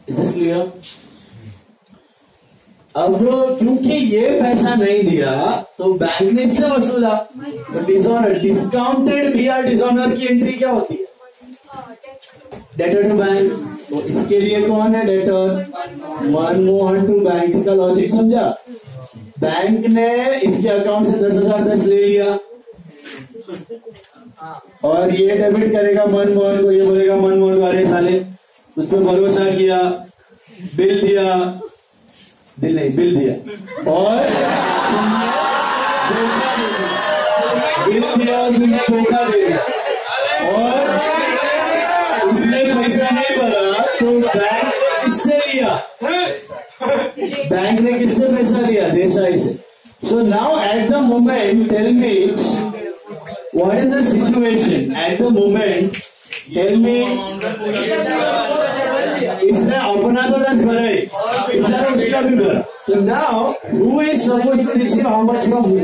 Is this clear? अब क्योंकि ये पैसा नहीं दिया तो बैंक ने इससे वसूला, तो डिसऑनर, डिस्काउंटेड बीआर डिसऑनर की एंट्री क्या होती है? Debtor to bank. तो इसके लिए कौन है डेटर? Manmohan to bank. इसका लॉजिक समझा? बैंक ने इसके अकाउंट से 10,010 ले लिया और ये डेबिट करेगा मनमोहन को, ये बोलेगा मनमोहन को अरे साले तुझ पे भरोसा किया, बिल दिया, बिल नहीं बिल दिया और बिल दिया और तुमने धोखा दे दिया और उसने पैसा नहीं भरा तो बैंक ने किससे लिया? बैंक ने किससे पैसा लिया? देसाई से। So now at the moment tell me what is the situation at the moment, tell me. इसने अपना तो 10 भरा है, उसका भी भरा, तो now who is supposed to receive how much from who?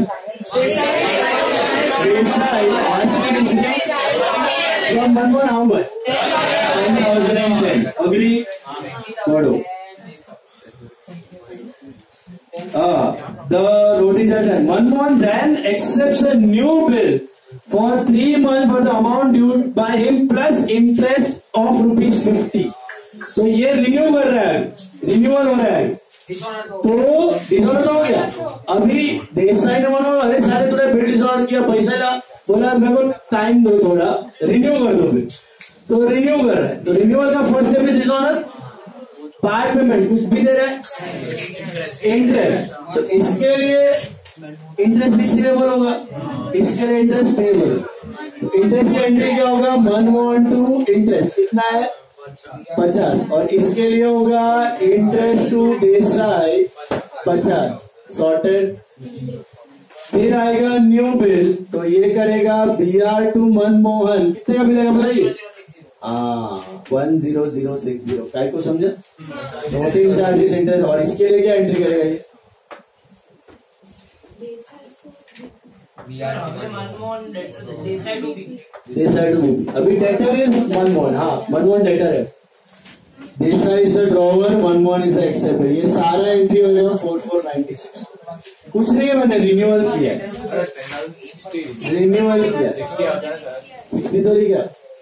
Desai has to receive from Manmohan how much? 10,010. Agree? Pado. The notice is done. Manmohan then accepts a new bill for 3 months for the amount due by him plus interest of ₹50. तो ये renew कर रहा है, renewal हो रहा है, तो disorder हो गया। अभी देसाई ने बोला अरे साले तूने बिल डिसऑर्डर किया, पैसा ला, बोला मेरे को टाइम दो थोड़ा, रिन्यू कर दो बिल, तो रिन्यू कर रहा है। तो रिन्यूअल का फर्स्ट स्टेप है डिसऑर्डर, पार्ट पेमेंट कुछ भी दे रहा है, इंटरेस्ट, तो इसके लिए इंटरेस्ट रिसीवेबल होगा, इसके लिए इंटरेस्ट पेएबल। तो इंटरेस्ट का एंट्री क्या होगा? मनमोहन टू इंटरेस्ट कितना है? 50 और इसके लिए होगा इंटरेस्ट टू देसाई 50। सॉर्टेड। फिर आएगा न्यू बिल, तो ये करेगा बीआर टू मनमोहन, कितने का बिल आएगा बताइए? 10060। काय को समझा? नोटिंग चार्जेस इंटरेस्ट, और इसके लिए क्या एंट्री करेगा ये? Desai to B. अभी डेटर इज मनमोहन, हाँ मनमोहन डेटर है, Desai is the drawer, Manmohan is the acceptor. ये सारा एंट्री हो जाएगा 4496। कुछ नहीं है, मैंने रिन्यूअल किया, रिन्यूअल किया 60 तो नहीं क्या?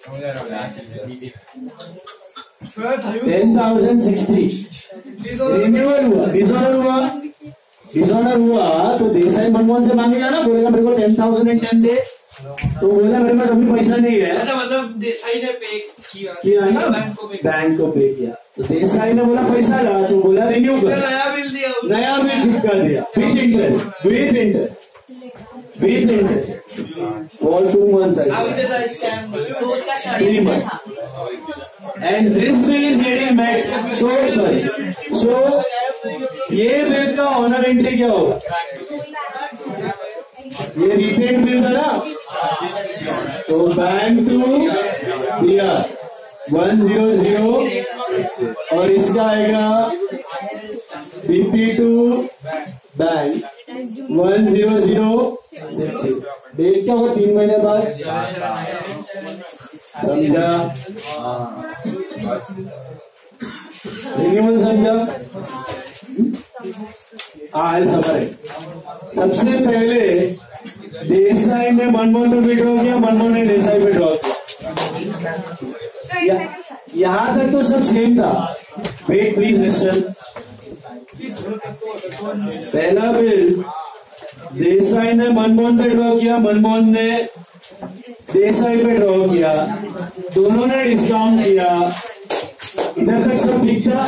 10,060 रिन्यूअल हुआ, डिसऑनर हुआ तो देसाई मनमोहन से मांगेगा ना, बोलेगा मेरे को 10,010 दे, तो बोला मेरे पास अभी पैसा नहीं है। अच्छा, मतलब देसाई ने पे किया ना, बैंक को पे किया, तो देसाई ने बोला पैसा ला, तो बोला रिन्यू कर, नया बिल दिया, नया बिल चिपका दिया with interest, with interest for 2 months, 3 months, and this bill is getting met. So ये बिल का ऑनर एंट्री क्या होगा? ये रिटेन बिल था ना, तो बैंक टू बीआर 100 और इसका आएगा बीपी टू बैंक 10060। डेट क्या होगा? 3 महीने बाद, समझा? रिन्यूअल समझा? सबसे पहले देसाई ने मनमोहन पे विड्रॉ किया, मनमोहन ने देसाई पे ड्रॉ किया, यहां तक तो सब सेम था। Wait please listen. पहला बिल देसाई ने मनमोहन पे ड्रॉ किया, मनमोहन ने देसाई पे ड्रॉ किया, दोनों ने डिस्काउंट किया, इधर तक सब ठीक था।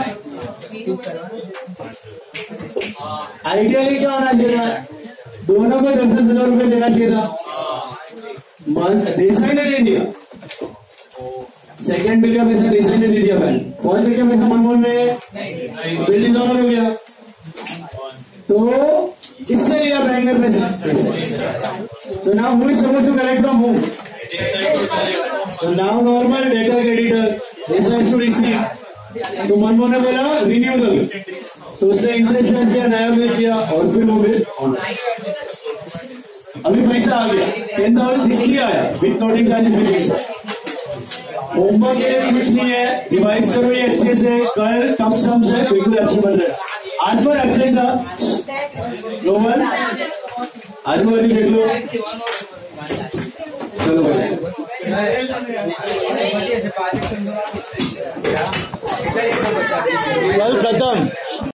आइडियली क्या होना चाहिए? दोनों को 10,000 रुपए देना चाहिए था, देसाई ने दे दिया, सेकंड बिल का पैसा देसाई ने दे दिया, बैंक फर्स्ट बिल का पैसा मनमोहन ने, बिल्डिंग दोनों हो गया, तो किसने लिया? बैंक ने पैसा। So now who is supposed to collect from whom? So now normal data creditor, this has to receive. तो मनमोहन ने बोला रिन्यू कर, तो उसने इंटरेस्ट चार्ज किया, नया बिल किया, और फिर वो बिल अभी पैसा आ गया 10,060 आया विथ नोटिंग चार्जेस। होमवर्क के लिए कुछ नहीं है, रिवाइज करो ये अच्छे से, कर टफ सम्स है, बिल्कुल अच्छे बन रहे। आज पर एब्सेंट था रोहन, आज पर देख लो। चलो कल खत्म।